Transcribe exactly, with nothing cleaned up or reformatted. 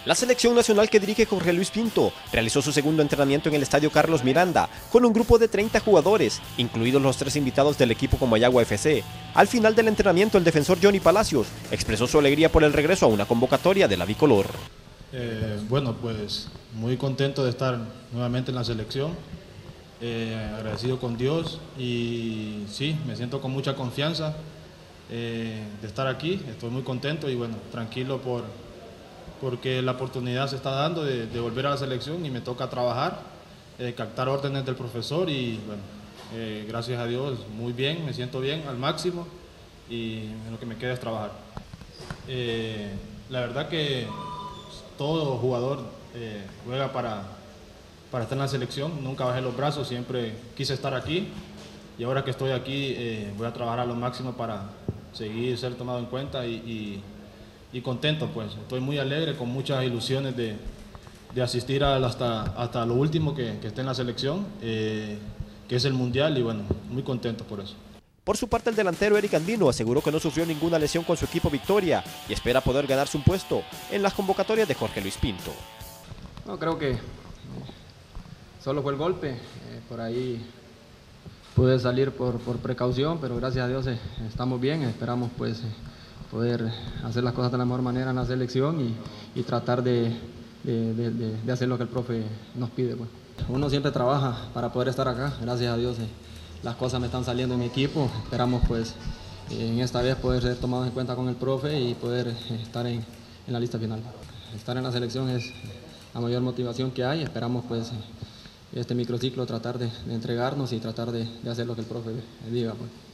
La selección nacional que dirige Jorge Luis Pinto realizó su segundo entrenamiento en el estadio Carlos Miranda con un grupo de treinta jugadores, incluidos los tres invitados del equipo Comayagua F C. Al final del entrenamiento, el defensor Johnny Palacios expresó su alegría por el regreso a una convocatoria de la bicolor. Eh, bueno, pues muy contento de estar nuevamente en la selección, eh, agradecido con Dios y sí, me siento con mucha confianza eh, de estar aquí, estoy muy contento y bueno, tranquilo por... porque la oportunidad se está dando de, de volver a la selección y me toca trabajar, eh, captar órdenes del profesor y bueno, eh, gracias a Dios muy bien, me siento bien al máximo y lo que me queda es trabajar. Eh, la verdad que todo jugador eh, juega para, para estar en la selección, nunca bajé los brazos, siempre quise estar aquí y ahora que estoy aquí eh, voy a trabajar a lo máximo para seguir ser tomado en cuenta y, y y contento, pues estoy muy alegre, con muchas ilusiones de, de asistir a, hasta, hasta lo último que, que esté en la selección, eh, que es el Mundial y bueno, muy contento por eso. Por su parte, el delantero Eric Andino aseguró que no sufrió ninguna lesión con su equipo Victoria y espera poder ganarse un puesto en las convocatorias de Jorge Luis Pinto. No, creo que solo fue el golpe, eh, por ahí pude salir por, por precaución, pero gracias a Dios eh, estamos bien, esperamos pues... Eh, poder hacer las cosas de la mejor manera en la selección y, y tratar de, de, de, de hacer lo que el profe nos pide. Pues. Uno siempre trabaja para poder estar acá, gracias a Dios eh, las cosas me están saliendo en mi equipo, esperamos pues eh, en esta vez poder ser tomados en cuenta con el profe y poder eh, estar en, en la lista final. Estar en la selección es la mayor motivación que hay, esperamos pues eh, este microciclo tratar de, de entregarnos y tratar de, de hacer lo que el profe diga. Pues.